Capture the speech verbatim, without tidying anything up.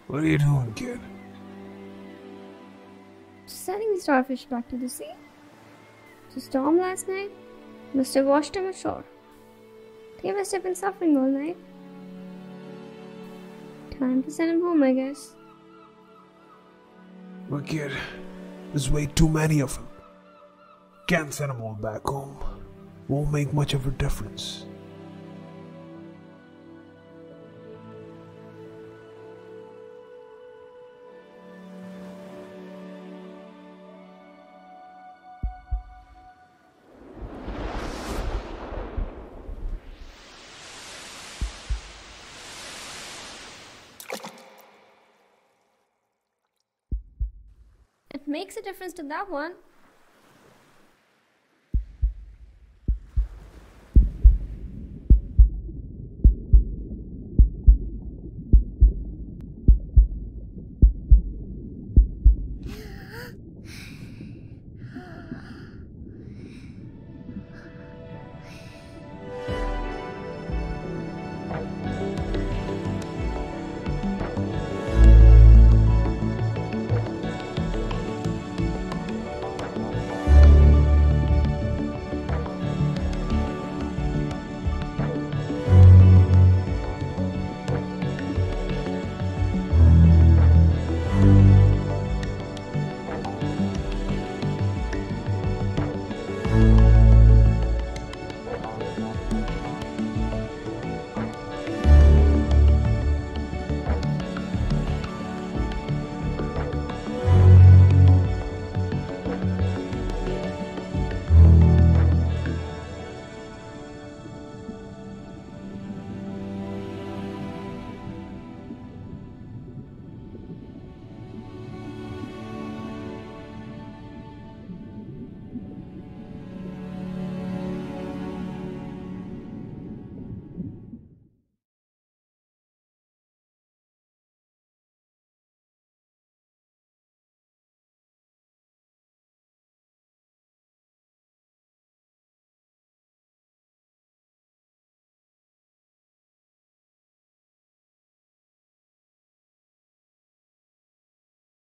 What are you doing, kid? Just sending the starfish back to the sea. The storm last night must have washed them ashore. They must have been suffering all night. Time to send them home, I guess. But kid, there's way too many of them. Can't send them all back home. Won't make much of a difference. It makes a difference to that one.